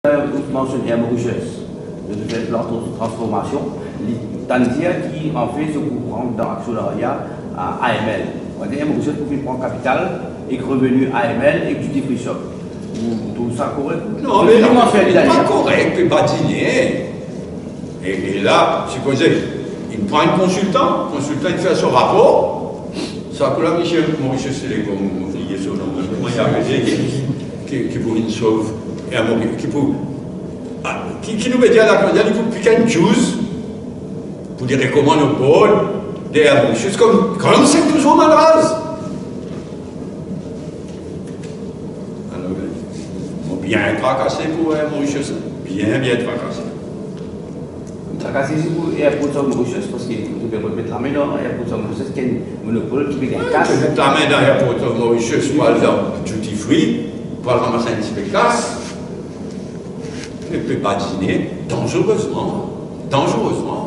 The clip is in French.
mentionné à Mauritius, de nouvelles plantes de transformation, Tanzia qui en fait se comprend dans l'actionnariat à AML. On dit à Mauritius pour prendre capital et revenu AML et duty free shop. Tout ça correct? Non, mais c'est pas correct, il pas dîner. Et là, supposez, il prend un consultant, il fait son rapport, ça que là, Michel Mauritius, c'est les comme oublier son nom, comment il y a qui pour une sauve, et un qui pour. Qui nous met à la candidature, il faut piquer une chose pour dire comment nous Paul, des Mauritius, comme c'est toujours mal rase. Bien tracassé pour Mauritius, bien tracassé. Tracassé pour Airport Mauritius parce qu'il faut mettre la main dans Airport Mauritius qui est un monopole qui fait un cash. Mettre la main dans Airport Mauritius pour aller dans duty free, pour aller ramasser un petit peu de casse. Ne peut pas dîner dangereusement.